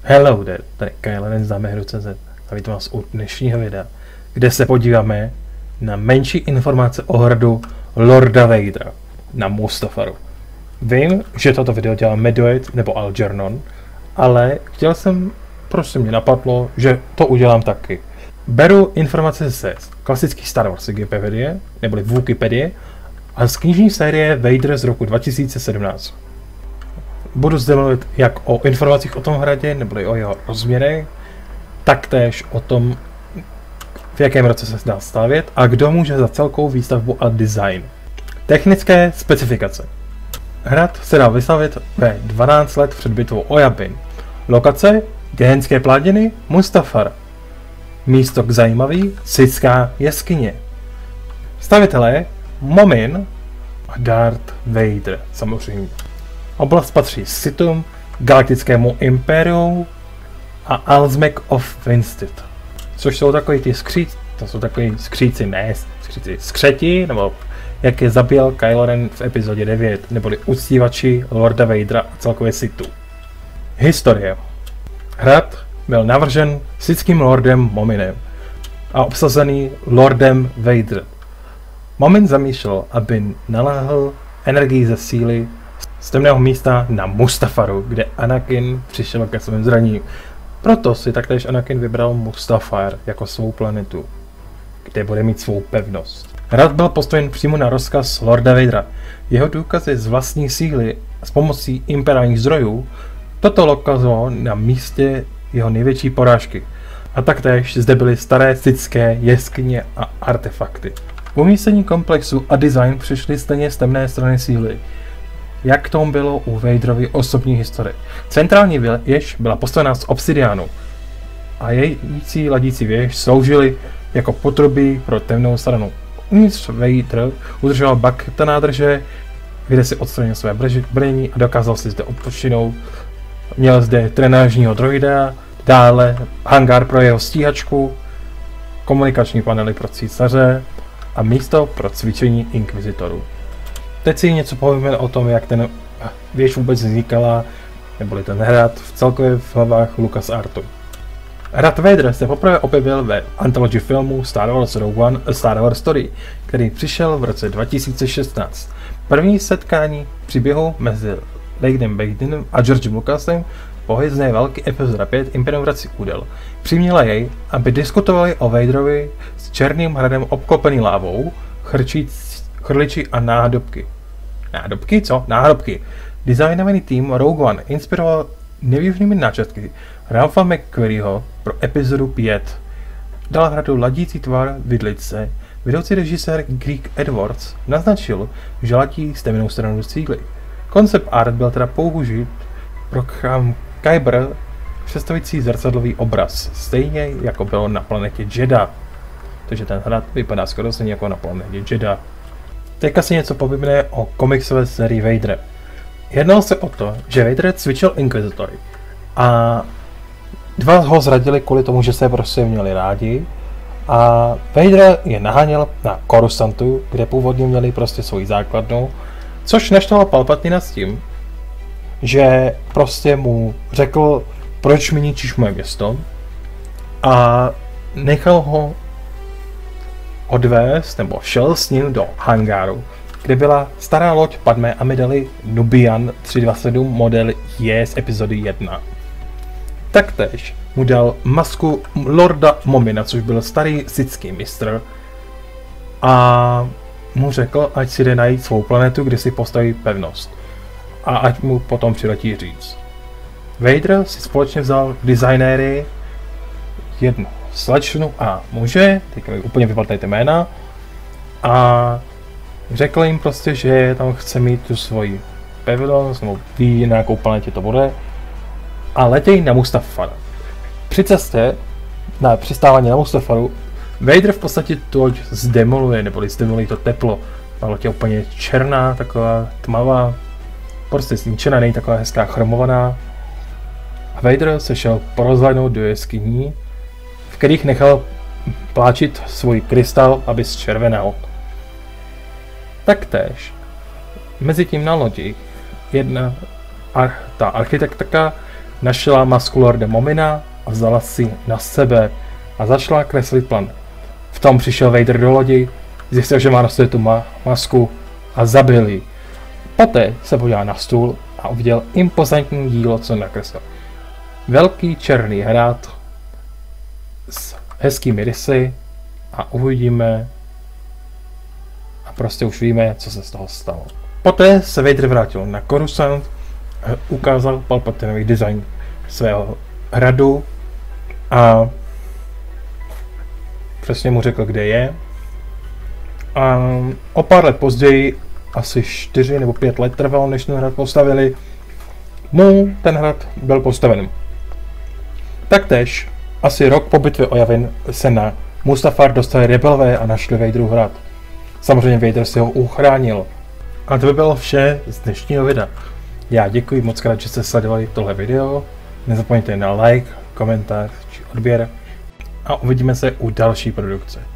Hello there, tady Kylo Ren z Hru.cz a vítám vás u dnešního videa, kde se podíváme na menší informace o hradu Lorda Vadera na Mustafaru. Vím, že toto video dělá Medoid nebo Algernon, ale prostě mě napadlo, že to udělám taky. Beru informace ze klasických Star Wars Wikipedie, neboli Wikipedie, a z knižní série Vader z roku 2017. Budu zde mluvit jak o informacích o tom hradě, neboli o jeho rozměrech, taktéž o tom, v jakém roce se dá stavět a kdo může za celkovou výstavbu a design. Technické specifikace. Hrad se dá vystavit ve 12 let před bitvou o Yavin. Lokace: Gehenské plátiny, Mustafar. Místo k zajímavý: Sithská jeskyně. Stavitelé: Momin a Darth Vader, samozřejmě. Oblast patří Sithům, Galaktickému impériu a Alsmec of Winstead, což jsou takový ty skřeti, nebo jak je zabíjel Kylo Ren v epizodě 9, neboli uctívači Lorda Vadera a celkově Sithů. Historie. Hrad byl navržen sithským lordem Mominem a obsazený Lordem Vader. Momin zamýšlel, aby naláhl energii ze síly z temného místa na Mustafaru, kde Anakin přišel ke svým zraním. Proto si taktéž Anakin vybral Mustafar jako svou planetu, kde bude mít svou pevnost. Hrad byl postaven přímo na rozkaz Lorda Vadera. Jeho důkazy z vlastní síly s pomocí imperiálních zdrojů toto lokalizovalo na místě jeho největší porážky. A taktéž zde byly staré sithské jeskyně a artefakty. Umístění komplexu a design přišly stejně z temné strany síly, jak tomu bylo u Vaderovy osobní historie. Centrální věž byla postavená z obsidiánu a jející ladící věž sloužily jako potrubí pro temnou stranu. Uvnitř Vader udržoval bakta nádrže, kde si odstranil své brnění a dokázal si zde odpočinout. Měl zde trenážního droida, dále hangár pro jeho stíhačku, komunikační panely pro císaře a místo pro cvičení inkvizitorů. Teď si něco povíme o tom, jak ten věž vůbec vznikala, neboli ten hrad celkově v hlavách LucasArtu. Hrad Vader se poprvé objevil ve antology filmu Star Wars Rogue One A Star Wars Story, který přišel v roce 2016. První setkání příběhu mezi Laynem Badenem a Georgem Lucasem po hvězdné války epizoda 5 Imperium vrací údel. Přiměla jej, aby diskutovali o Vaderovi s černým hradem obklopený lávou, chrliči a náhrobky. Náhrobky? Co? Náhrobky. Designovaný tým Rogue One inspiroval nevývnými náčrtky Ralpha McQuarrieho pro epizodu 5. Dal hradu ladící tvar vidlice. Vedoucí režisér Greg Edwards naznačil, že ladí s temnou stranou síly. Koncept art byl teda použit pro chrám Kyber, představující zrcadlový obraz, stejně jako bylo na planetě Jedha. Takže ten hrad vypadá skoro stejně jako na planetě Jedha. Teďka si něco povíme o komiksové sérii Vadera. Jednalo se o to, že Vader cvičil inkvizitory a dva ho zradili kvůli tomu, že se prostě měli rádi, a Vader je naháněl na Coruscantu, kde původně měli prostě svoji základnu, což naštvalo Palpatina s tím, že prostě mu řekl, proč mi ničíš moje město, a nechal ho odvést, nebo šel s ním do hangáru, kde byla stará loď Padmé Amidala Nubian 327 model J z epizody 1. Taktéž mu dal masku Lorda Momina, což byl starý sithský mistr, a mu řekl, ať si jde najít svou planetu, kde si postaví pevnost a ať mu potom přiletí říct. Vader si společně vzal designéry, jednu slečnu a muže, teďka mi úplně vypadly ty jména, a řekl jim prostě, že tam chce mít tu svoji pevnost, nebo ví, na jakou planetě to bude, a letějí na Mustafar. Při cestě na přistávání na Mustafaru Vader v podstatě tu loď zdemoluje, neboli zdemoluje to teplo. Ta loď je úplně černá, taková tmavá, prostě zničená, není taková hezká chromovaná. A Vader se šel porozhlédnout do jeskyní, v kterých nechal pláčit svůj krystal, aby zčervenal. Taktéž mezi tím na lodi ta architektka našla masku Lorda Momina a vzala si na sebe a začala kreslit plán. V tom přišel Vader do lodi, zjistil, že má na sobě tu masku a zabil ji. Poté se podíval na stůl a uviděl impozantní dílo, co nakreslil. Velký černý hrad s hezkými rysy a uvidíme a prostě už víme, co se z toho stalo. Poté se Vader vrátil na Coruscant, ukázal Palpatinový design svého hradu a přesně mu řekl, kde je. A o pár let později, asi 4 nebo 5 let trvalo, než ten hrad postavili, mu ten hrad byl postaven. Taktéž asi rok po bitvě o Yavin se na Mustafar dostali rebelové a našli Vaderův hrad. Samozřejmě Vader si ho uchránil. A to by bylo vše z dnešního videa. Já děkuji moc krát, že jste sledovali tohle video. Nezapomeňte na like, komentář či odběr. A uvidíme se u další produkce.